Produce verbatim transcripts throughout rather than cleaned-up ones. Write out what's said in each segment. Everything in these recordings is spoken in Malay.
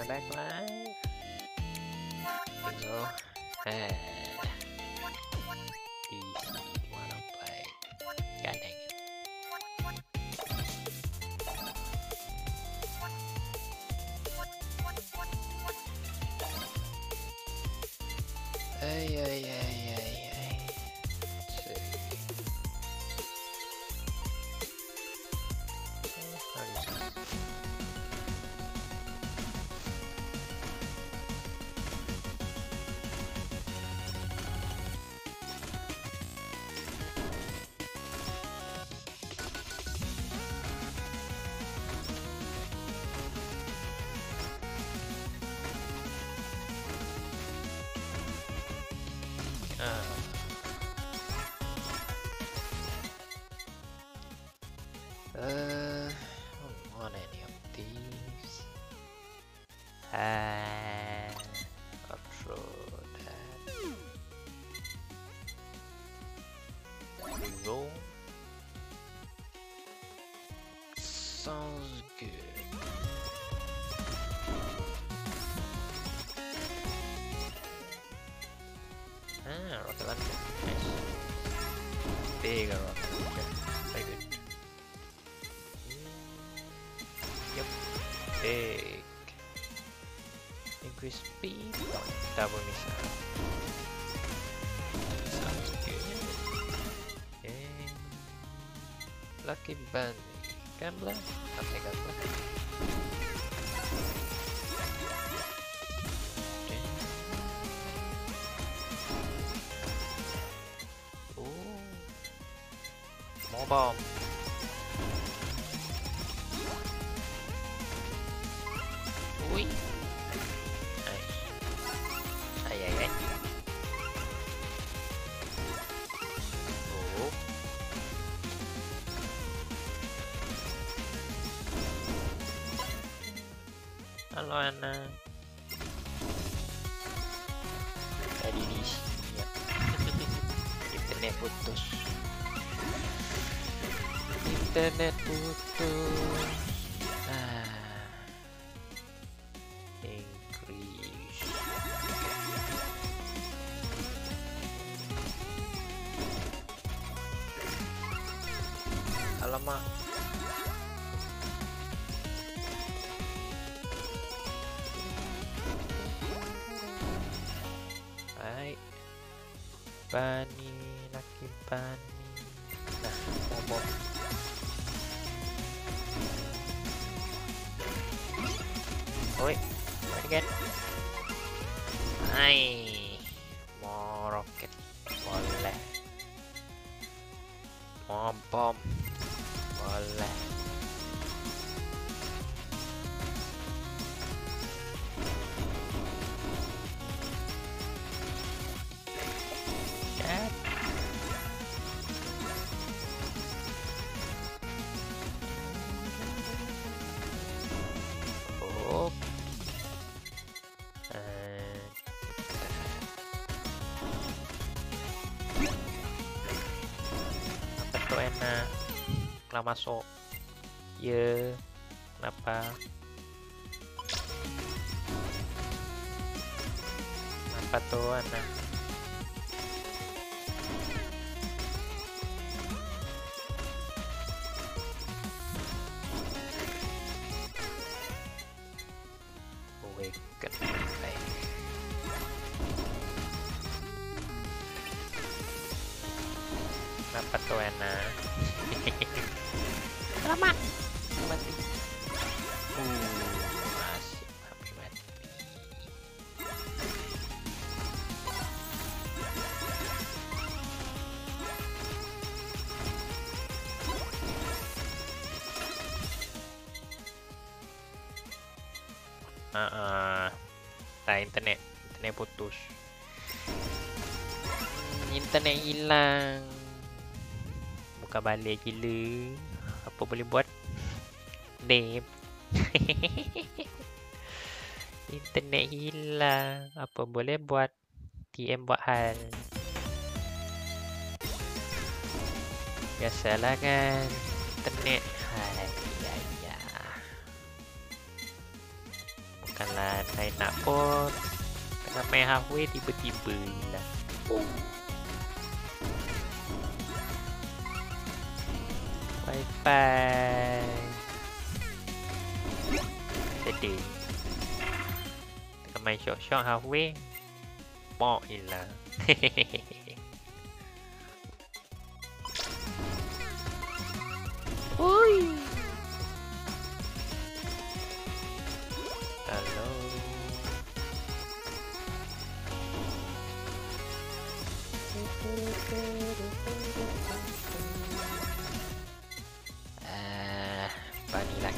back live. Bingo. Eh. D C wanna play. God dang it. Ay, ay, ay, ay, ay. Let's see. Eh, what is this? Uh, I don't want any of these. Ah, I'll throw that. Reroll. Sounds good. Ah, rocket launcher. Nice. Bigger rocket launcher. Very good. Yep. Big. Increase speed. Double missile. Sounds good. Okay. Lucky bunny. Gambler? I'll take gambler. Okay. Ooh. More bomb. Ui. Nice. Ay, ay, ay. Oh. Halo anak. Tadi di sini ya. Internet putus. Internet putus. Ah. Increase. Alamak. Baik. Bani, laki bani. Nah, bom. Oi, again. Hai, mau roket boleh, mau bom boleh. Cat. Oh. Apa tuh enak? Lah masuk. Ya, kenapa? Apa tuh enak? Awaken. Baik. Kenapa tuh enak? Selamat mati. Uh, masih hampir mati. Ah, uh, nah internet, internet putus. Internet hilang. Buka balik gila. Apa boleh buat? Name. Internet hilang. Apa boleh buat? T M buat hal. Biasalah kan. Internet. Hai, ya, ya. bakalan enak pun. Tengah main halfway tiba-tiba hilang. Wifi. Sedih. Tengah main shot-shot halfway. Mok hilang. Ui. Halo. Ah, apa ni lagi?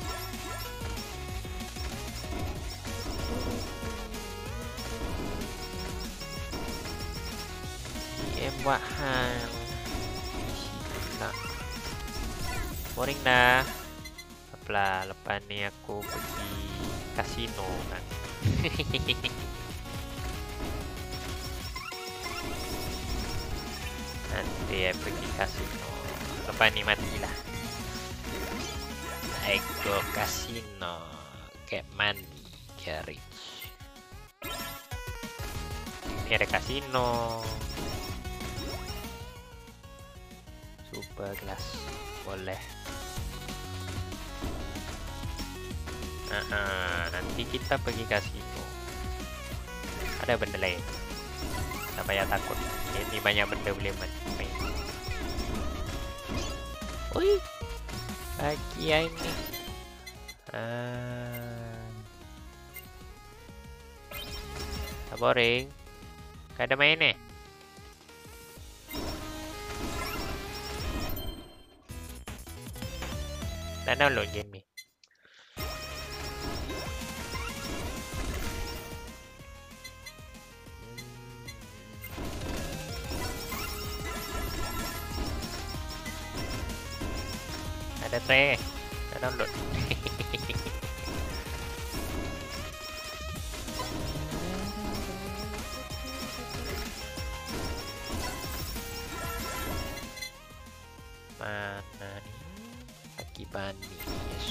Em buat hal. Tak. Boring dah. Apalah, lepas ni aku pergi kasino kan. Nanti saya pergi kasino. Lepas ni matilah. I go kasino. Get money. Get rich. Ini ada kasino. Super glass. Boleh. Uh-uh. Nanti kita pergi kasino. Ada benda lain. Tak payah takut. Ini banyak benda boleh main. Ui, lagi ini. Ah, tak boring. Tak ada main ni. Dah download game ni. Ada tray. Dah download. Mana ni? Pagi bani. Yes.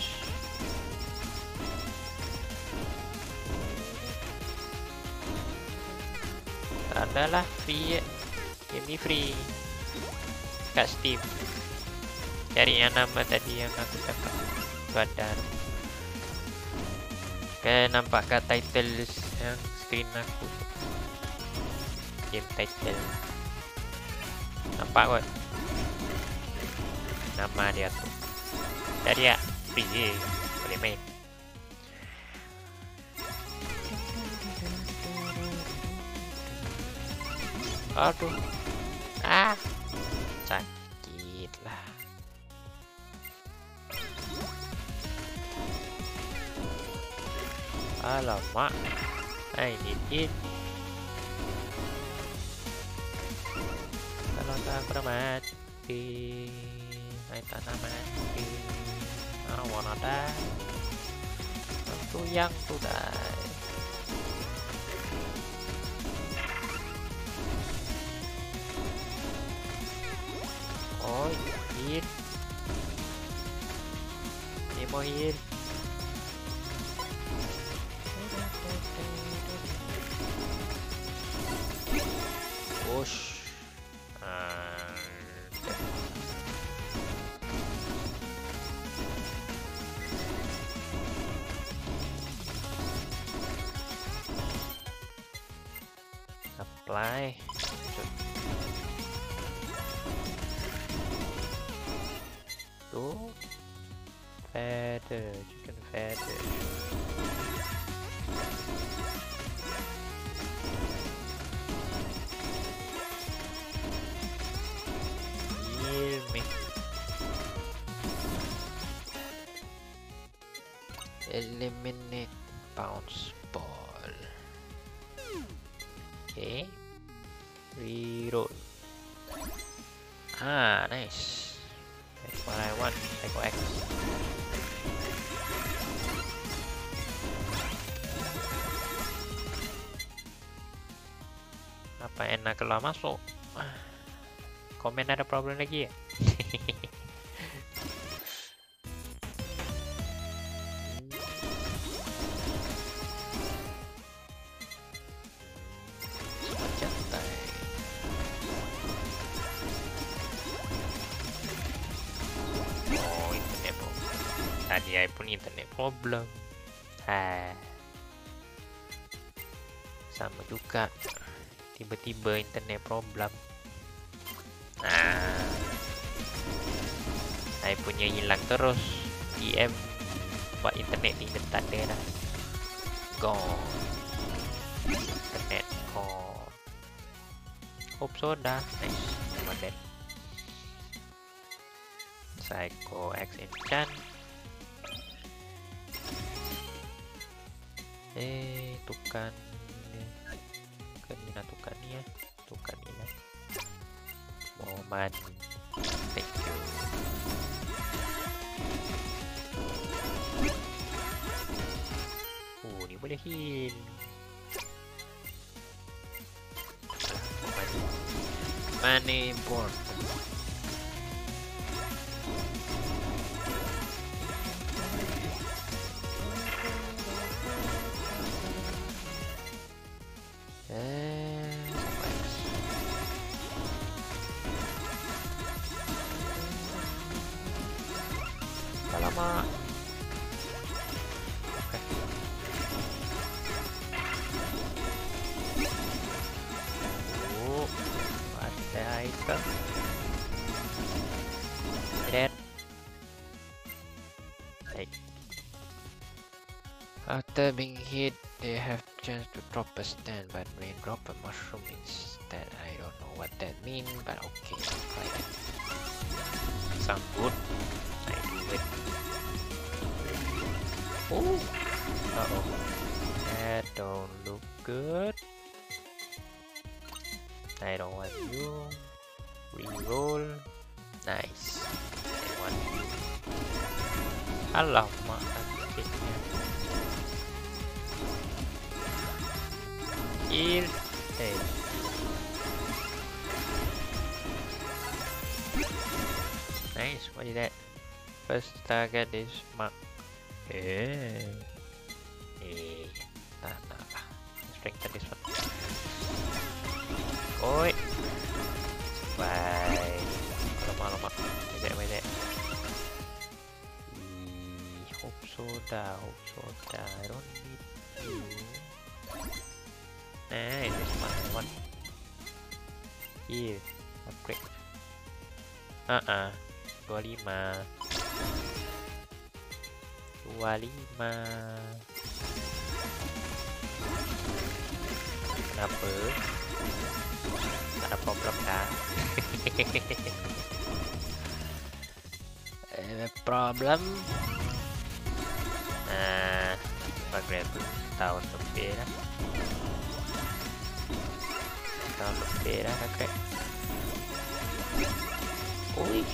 Adalah free. Game ni free. Kat Steam. Cari yang nama tadi yang aku cakap. Tu ada. Kan nampak kat title yang screen aku. Game title. Nampak kot. Nama dia tu. Cari ya. Free je. Boleh main. Aduh. Ah. Sakit lah. Alamak. I need it. Kalau tak aku dah mati. I tak nak mati. I wanna die. Tentu yang tu die. Oh, heal. Ini mau heal. Push. Uh, apply. Tuh. Feather, chicken feather. Heal me. Eliminate bounce ball. Okay. Reroll. Ah, nice. That's what I want. I go X. Apa enak keluar masuk? Komen ada problem lagi ya? Tadi iPhone internet problem. Ha. Sama juga. Tiba-tiba internet problem. Nah. iPhone-nya hilang terus. D M buat internet tidak tak ada dah. Gone. Internet gone. Hope soda. Nice. Not bad. Psycho X enchant. Eh, tukar kan ini nak tukar ni ya, tukar ni lah. Moment, thank you. Oh, ni boleh heal. Mana important? Alamak. Okay. Oh, ada item. Dead. Hey. After being hit, they have chance to drop a stand, but may drop a mushroom instead. I don't know what that means, but okay, try it. Sound good. I do it. Oh, uh oh, that don't look good. I don't want you. Reroll. Nice. I want you. Alamak, akhirnya. Heal. Hey. Nice. What is that? First target is mark. Eh. Eh. Nah, nah, nah. Strengthen this one. Oi. Bye. Alamak, alamak. Wait there, wait there. Hope soda, hope soda. I don't need you. Nah, this one, this one. Here, upgrade. Uh-uh. dua puluh lima. dua puluh lima. Kenapa? Ada problem dah. Ada problem. Nah, upgrade tu tahun lebih dah. Tahun lebih dah upgrade. Oi.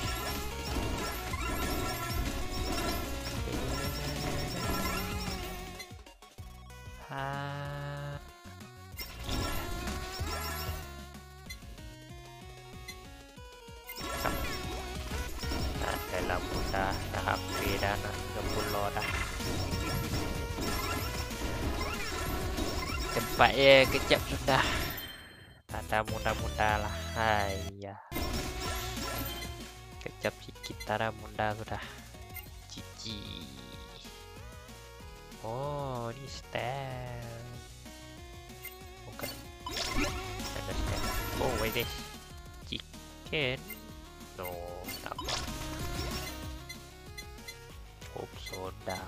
Ha. Nah, dalam mudah dah hampir dah nak tiga puluh dah. Cepat ya, kejap sudah. Tak ada mudah-mudah lah. Hai ya. Kejap sikit tak ada mudah sudah. Cici. Oh, ini stand. Bukan. Ada stand. Oh, wait this. Chicken. No, tak apa. Hope soda.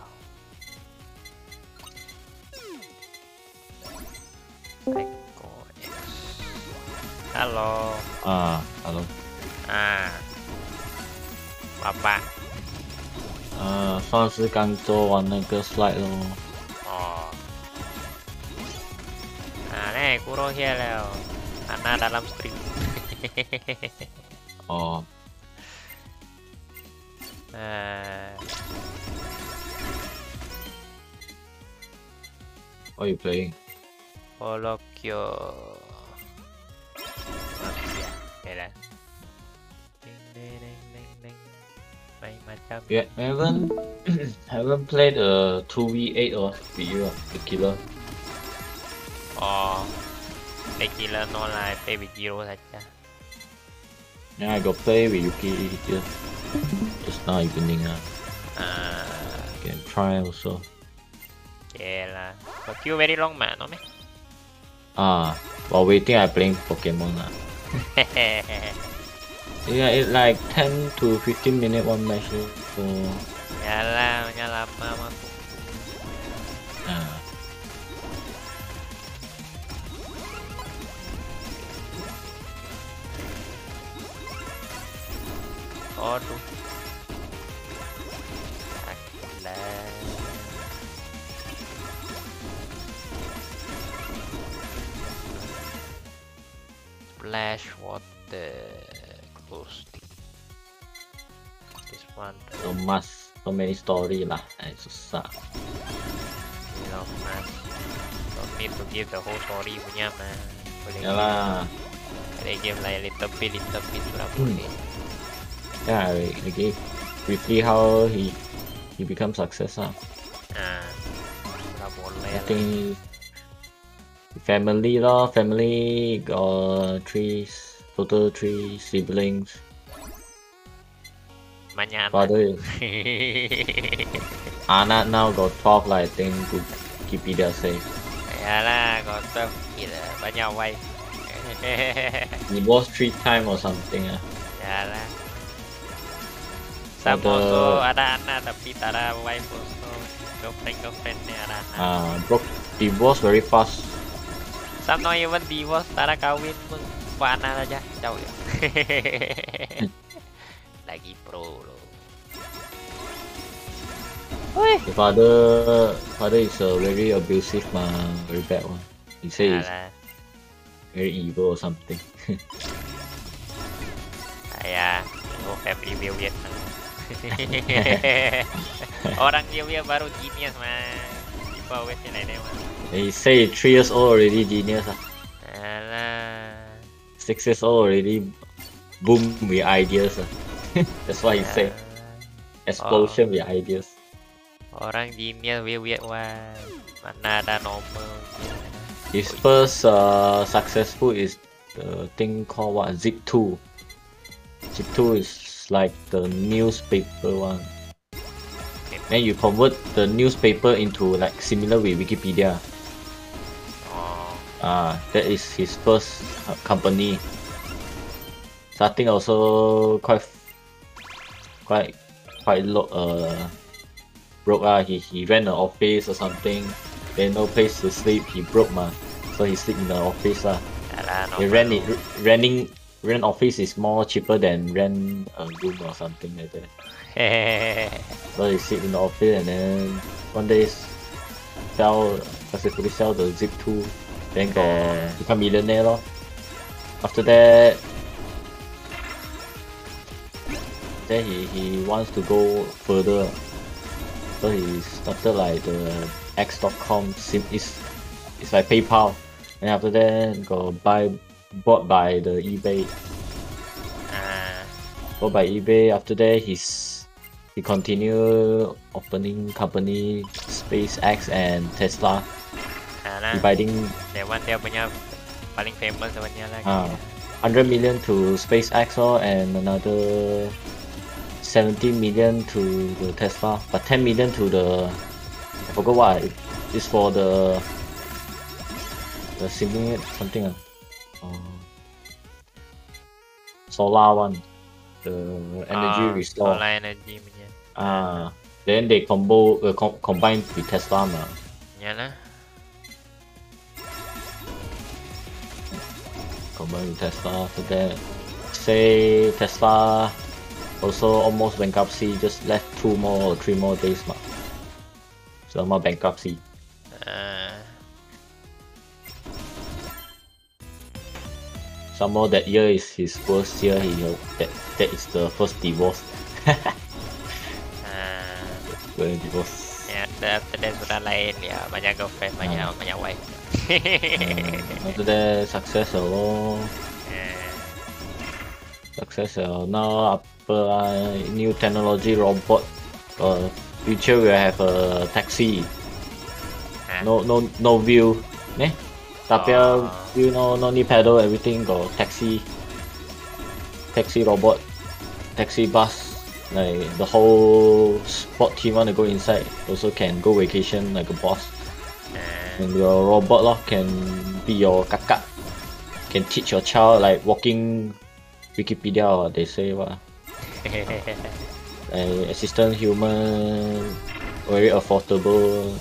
Psycho X. Halo. Ah, halo. Ah. Bapak. 呃，算是刚做完那个 slide 咯。 Oh. Nah, nih, Kuro here Leo. Karena dalam stream. 哦。 Nah. What are you playing? Polokyo. Ya dah. Ding ding ding ding ding. Main macam. Yeah, I haven't haven't played a two v eight or with you, the killer. Oh. The killer no lah, play with Zero saja. Yeah, I got play with Yuki just just now evening ah. Ah. can try also. โอเคละ but queue very long มาเนาะไหม Ah, while waiting, I playing Pokemon. Ah. Yeah, it like ten to fifteen minute one match. So, Yalah, nya lama mah. ah. Aduh. Gila. Splash water close. This one. So much, so many story lah. Ay, susah. You know, man. Don't need to give the whole story punya mah. Boleh Yalah. Boleh give like little bit, little bit lah Hmm. boleh. Yeah, I, I gave briefly how he he become success. Ah. Ah, lah boleh I lah. think family lah, family got three, total three siblings. Banyak anak. Father, anak now got twelve lah, I think. Good, Wikipedia say. Yalah, kotor gila, banyak wife. Divorced three time or something. Ah. Yalah. Some Ada- also ada anak tapi tak ada wife also. Girlfriend girlfriendnya ada anak. Uh, broke divorce very fast. Some not even divorce, tak ada kawin pun. Buat anak aja, jauh ya. Lagi pro lo. The father, father is a very abusive, ma, very bad one. He say he's Yalah. very evil or something. Saya, oh family weird. Orang dia weird baru genius mah. People always say like that mah. He say three years old already genius. Ah. Alah. Six years old already boom with ideas. Ah. That's why he say explosion with ideas. Orang genius weird weird wah. Mana ada normal. His first uh, successful is the thing called what? Zip two. Zip two is like the newspaper one. Then you convert the newspaper into like similar with Wikipedia. Oh. Ah, that is his first uh, company. Starting also quite, quite, quite low. Uh, broke ah. He he ran an office or something. Then no place to sleep. He broke ma, so he sleep in the office ah. Alah, He ran it. Renting rent office is more cheaper than rent a room or something like that. So he sit in the office and then one day sell successfully sell the Zip two, then got become millionaire lor. After that, then he, he wants to go further. So he started like the X dot com, sim is it's like PayPal. And after that got buy bought by the eBay. Ah, Bought by eBay. After that he's he continue opening company SpaceX and Tesla. alah. Dividing That one dia punya paling famous sebenarnya lagi. uh, one hundred million to SpaceX or and another seventy million to the Tesla, but ten million to the I forgot what it's for the the simulate something uh, uh, solar one, the energy Ah, restore. Solar energy punya. Ah, then they combo uh, com combine with Tesla ma. Yalah. Combine with Tesla. So that say Tesla also almost bankruptcy. Just left two more or three more days ma. So more bankruptcy. Ah, Some more that year is his first year. He that that is the first divorce. ah. The divorce. Ya, after that sudah lain ya, banyak girlfriend, banyak Ah. banyak wife. Uh, after that success lor. Eh, Success uh, now apa uh, new technology robot. Uh, future will have a taxi. ah. No no no view. Ne? Tapi Oh. view no no need pedal, everything got taxi. Taxi robot. Taxi bus. Like the whole sport team want to go inside, also can go vacation like a boss. And your robot lor, can be your kakak, can teach your child like walking Wikipedia or they say what. Like assistant human, very affordable.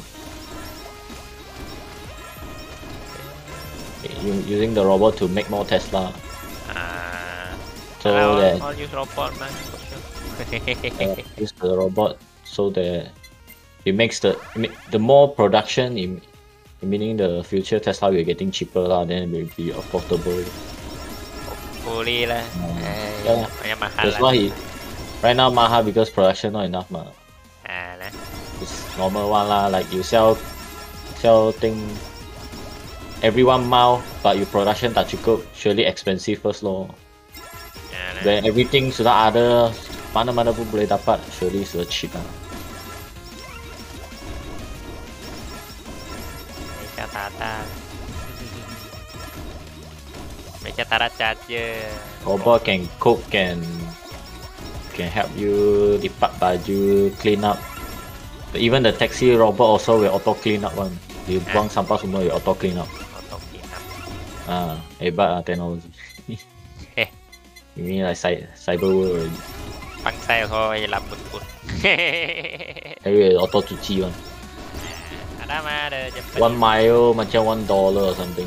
Using the robot to make more Tesla. Ah, so I'll, that I'll use robot man. uh, use the robot so that it makes the the more production in meaning the future Tesla will getting cheaper lah, then it will be affordable. Hopefully lah. Uh, eh, yeah, mahal that's lah. why he, right now mahal because production not enough mah. Ah, lah. It's normal one lah, like you sell sell thing everyone mau, but your production tak cukup, surely expensive first lor. Ah, When everything sudah ada, mana-mana pun boleh dapat, surely sudah cheap lah. Mecha Tata. Mecha Tata charger. Robot can cook, can can help you lipat baju, clean up. Even the taxi robot also will auto clean up one. You buang sampah semua, you auto clean up. Auto clean up. Ah, hebat lah teknologi. Heh. Ini like cy cyber world. Pangsai hoi lambut pun. Every auto cuci one. Ada mah ada Japan. One mile macam one dollar or something.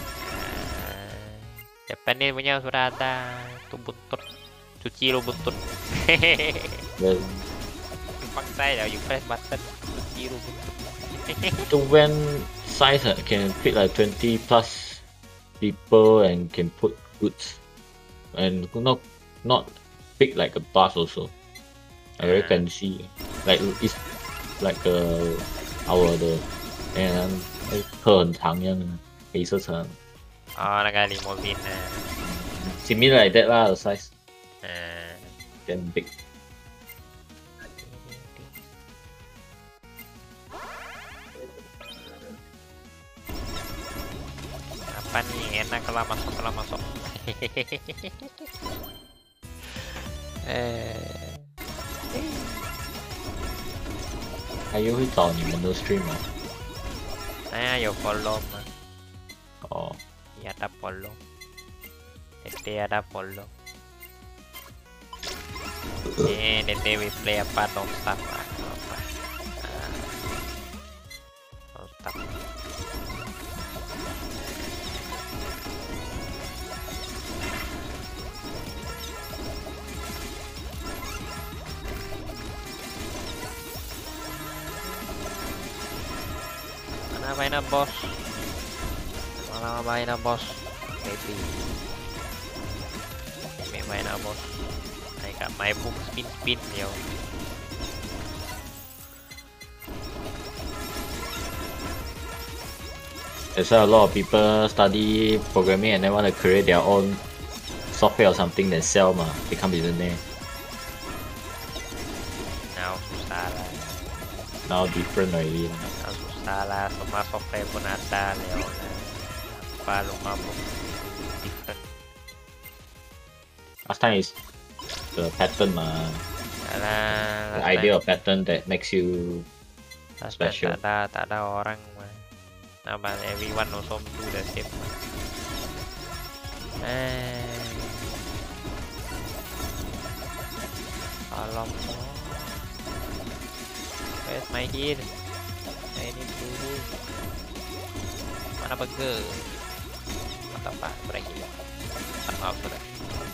Japan ni punya sudah ada tu butut. Cuci lu butut. Then, Pangsai dah you press button cuci lu butut. the van size uh, can fit like twenty plus people and can put goods, and not not big like a bus also. I very fancy, like it's like a our the and 车很长样的黑色车 Oh, 那个 limousine 啊。 similar like that lah, the size. Ah. Then big. Apa nih enak kalau masuk kalau masuk. eh 还有会找你们的 stream 吗？ saya yo follow mah. 哦， Ya ada follow. Dede ada follow. Eh, Dede we play apa don't stop ah. Apa? Ah. Don't stop. Mana main na bos? Mana main na bos? Maybe. May main na bos. I got my book spin spin yo. There's a lot of people study programming and they want to create their own software or something that sell mah, become millionaire. Now susah lah. Now different already. Now susah lah. Semua software pun ada leo lah. Apa lu kamu different. Last time is the pattern mah, Alah, the idea of pattern that makes you special. Tak ada, tak ada orang mah. Nah, but everyone also do the same mah. Eh, alam. Where's my heal? I need to heal. Mana burger? Mata apa? Break ya. Maaf sudah.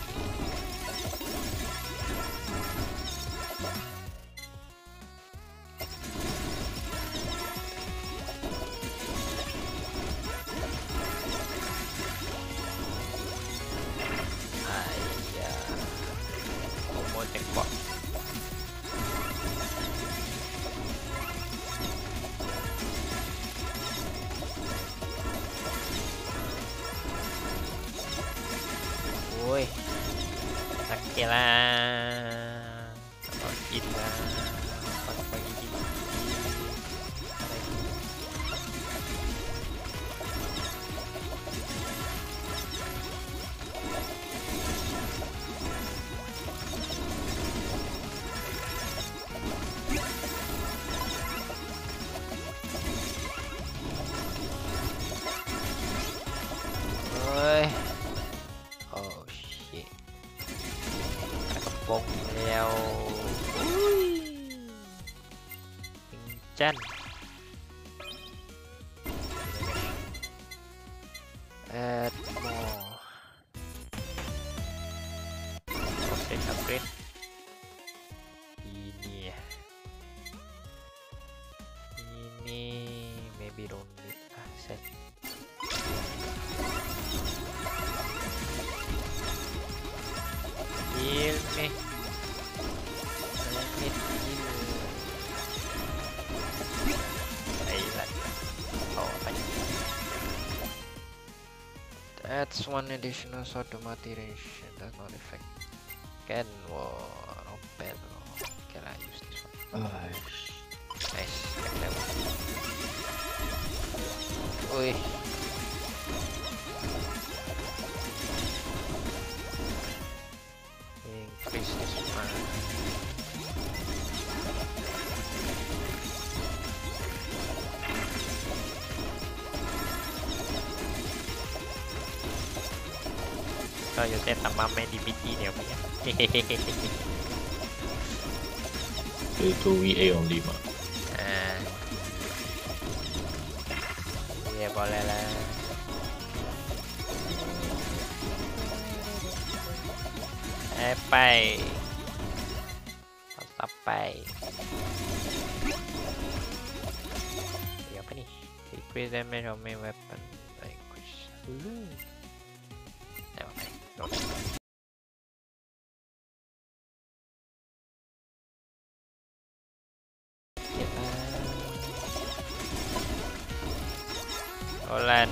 Tembak. Woi, sakit lah, sakit lah, pagi-pagi gini. Leo. Chan. Add more. Proses upgrade. Ini ya. Ini maybe don't need asset. Heal nih. Need heal. Thailand. Oh, apa ini? That's one additional sword to maturation. Does not affect. Can war open. Can I use this one? Nice. Nice. Next level. Ui. Increase this one. Saya saya tambah main di P C nih punya. Itu V A only mah. Ah. Ya boleh lah. Eh, pai. Sampai. Ya apa nih? Increase damage on main weapon. Increase. Eh, apa nih? Olan.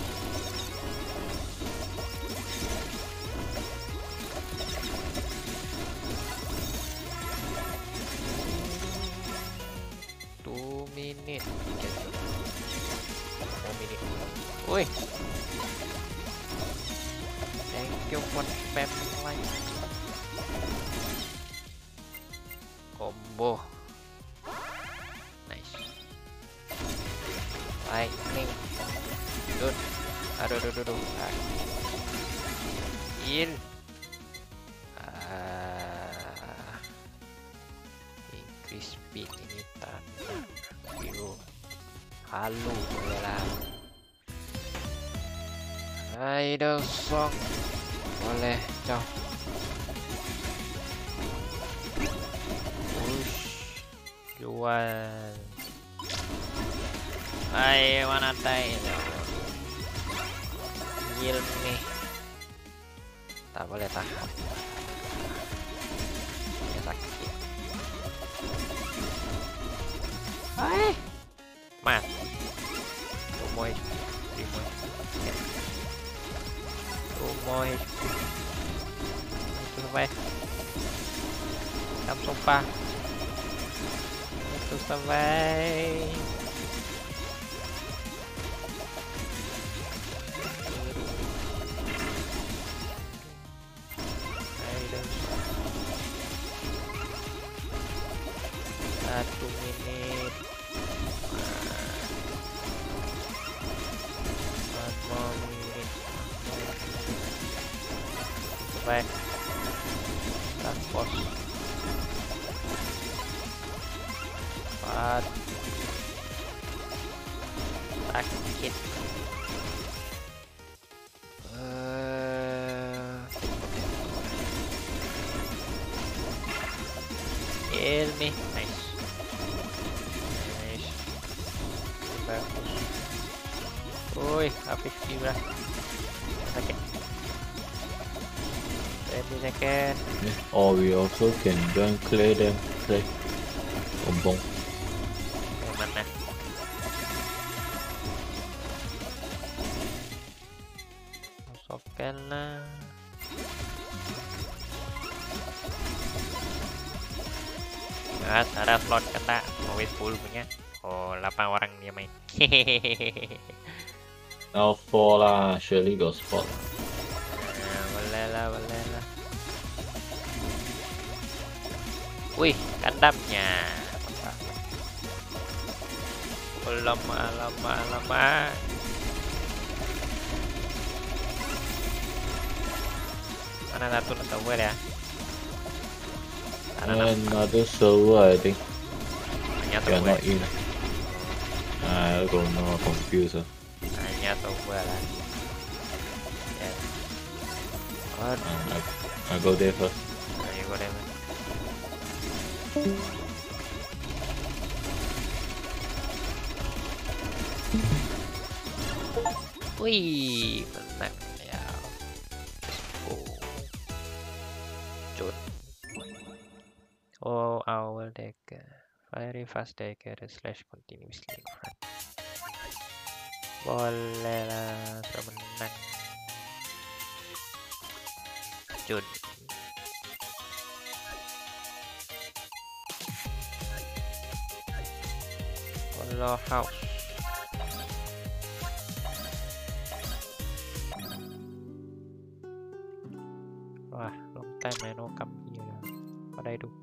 Two minute. One minute. Woi. Thank you for spam like. Combo. Nice. Lightning. Good. Aduh, aduh, aduh, aduh. In. Ah. Increase speed ini tanah. Biru. Halu boleh lah. Idol song boleh cow. Push. Jual. Hai, mana tai? Heal nih. Tak boleh tahan. Ya sakit. Hai. Mas. Rumoy. Rumoy. Rumoy. Itu sampai. Kamu sumpah. Itu sampai. Satu menit. Satu menit. Baik. Tak pos. Empat. Sakit. Heal nih. Nice. Bagus. Woi, habis gila. Sakit. Ready second. Or we also can join clear them. Play. Bombong. Mana? Masukkan lah. Nah, ada slot kena mau wait full punya. Oh, delapan orang dia main. Now four lah, surely got spot. Nah, boleh lah, boleh lah. Wih, kandamnya. Oh, lama, lama, lama. Mana satu nggak tahu ya? Another server, I think. Hanya You're tahu not in. I don't know, confused. Hanya tahu gue lah. Ya. Oh, Uh, I, I go there first. ayo gue deh. Wih, menang ya. Oh, cut. Oh, our deck. Very fast deck slash continuously in front. Boleh lah, sudah menang. Cut. Follow house. Wah, long time I no come here. What I do?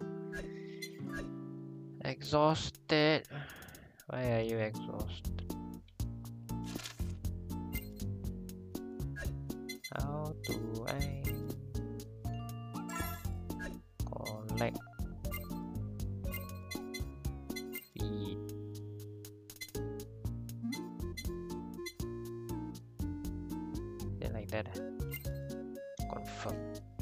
Exhausted. Why are you exhausted? How do I collect feed? Yeah, like that. Confirm.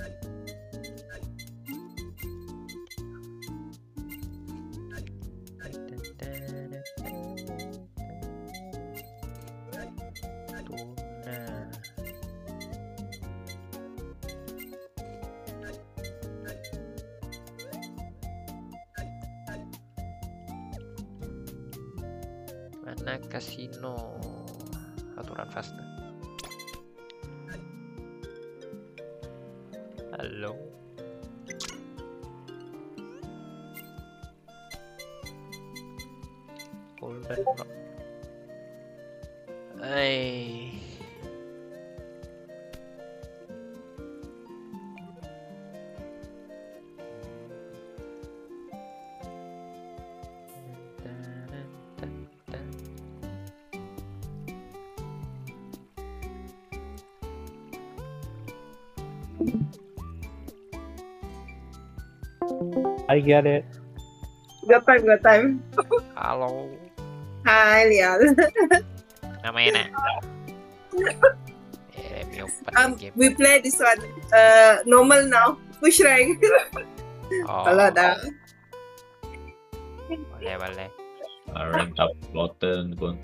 Tuna. Mana kasino? Aturan fast. Halo. Golden Rock. Ay. I get it. Got time, got time. Halo. Hi, Lial. Namanya nak. Eh, me open Um, game. we play this one. Uh, normal now. Push rank. Oh, Kalau dah. boleh boleh. I rank up button pun.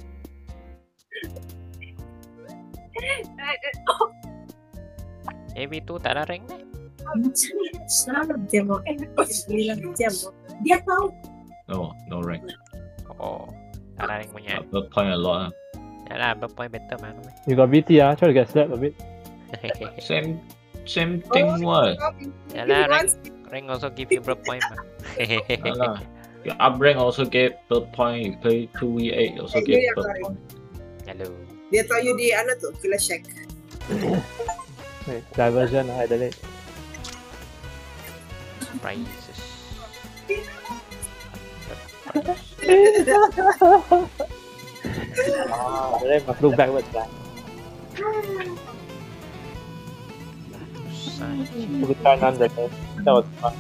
A B tu tak ada rank ni. Dia mau. Dia mau. Dia tahu. No, no rank. Oh, tak ada rank punya. But point a lot. Yalah, berpoint better mana. You got B T, ah? Try to get slapped a bit. Same, same thing what? Yalah, rank, rank also give you berpoint mah. Alah. Your up rank also get per point. You play two v eight also get Iya, per correct. point. Halo. Dia tahu you di ano tuh, killer shack. Wait, diversion, I delete. Prizes. Ah, then must look backwards lah. Saja. Look at under there. That was fun.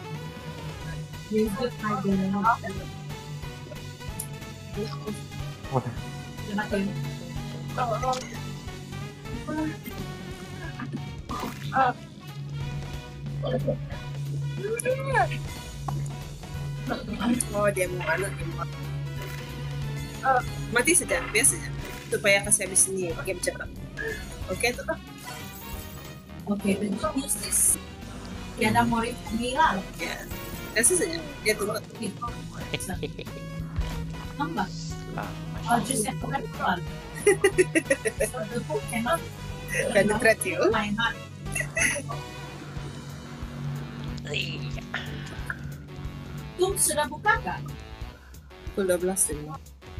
Oh, dia mau ano, dia mau. Oh, mati saja, biasa saja. Supaya kasih habis ini pakai cepat. Oke, tuh. Okay, then you use this. Tiada murid Mira. Ya, biasa saja. Dia tunggu. Nambah. Selamat. Oh, just yang bukan keluar. So the book cannot Penetrate you. my heart. Iya. Tum sudah buka kan? Pukul dua belas ini.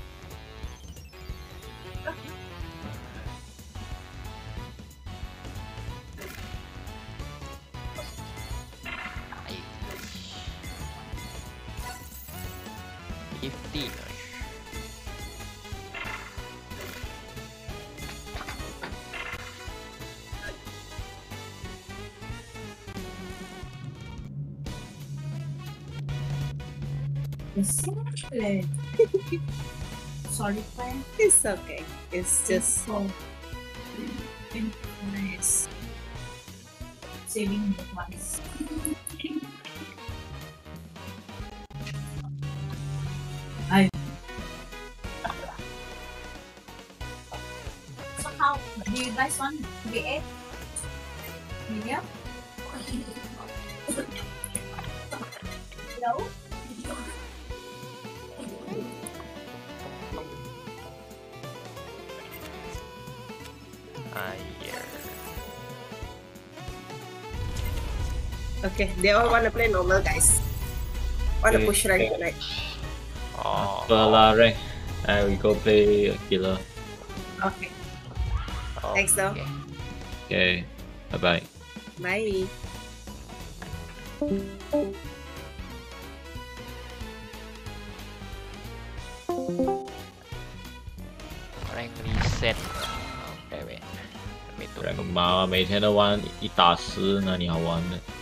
Fifteen. Exactly. Sorry, friend. It's okay. It's just So, nice. saving the ones. I. So how do you guys want to be it? Medium? No? Air. Okay, they all wanna play normal, guys. Wanna Okay. push rank tonight. Oh. Well, rank. I will go play a killer. Okay, thanks, though. Okay. Okay. Bye bye. bye. Rank reset. Okay, wait. Let me do. rank 嘛，每天都玩一打十，那你好玩的。